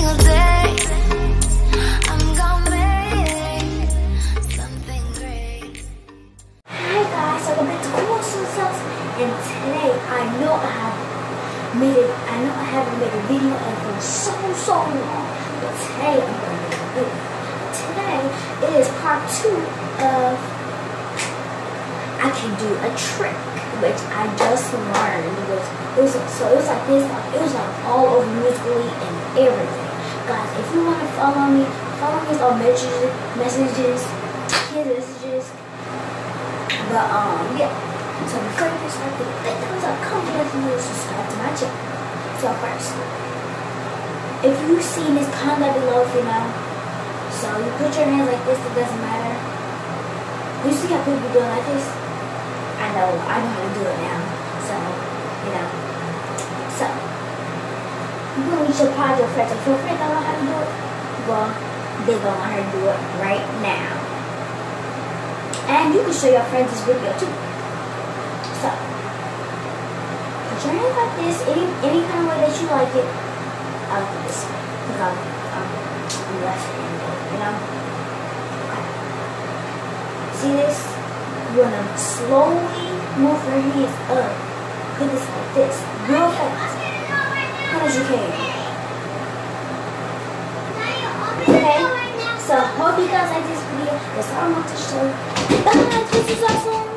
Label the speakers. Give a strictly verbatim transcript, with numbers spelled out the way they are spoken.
Speaker 1: single day. I'm gonna make something great.
Speaker 2: Hi guys, welcome back to Cool Sauce, and today I know I have made it. I know I haven't made a video in so so long, but today I'm gonna make a video. Today it is part two of I can do a trick, which I just learned. It was, it was so it was like this, like it was like all over Musical.ly and everything. Guys, if you want to follow me, follow me on messages, messages, his messages. But um, yeah. So before you get started, click thumbs up, comment down below, subscribe to my channel. So first, if you see this, comment down below if you know. So you put your hands like this, it doesn't matter. You see how people do it like this? I know, I know how to do it now. So, you know. So, you're going to reach your pod, your friends. If your friends don't know how to do it, well, they're going to learn how to do it right now. And you can show your friends this video too. So, put your hands like this, any, any kind of way that you like it. I like it this way, because I'm, I'm, I'm left-handed, you know? Okay. See this? You're going to slowly move your hands up. Put this like this, real fast. How much you can. Okay? So, hope you guys like this video. That's all I want to show. Bye! This is awesome!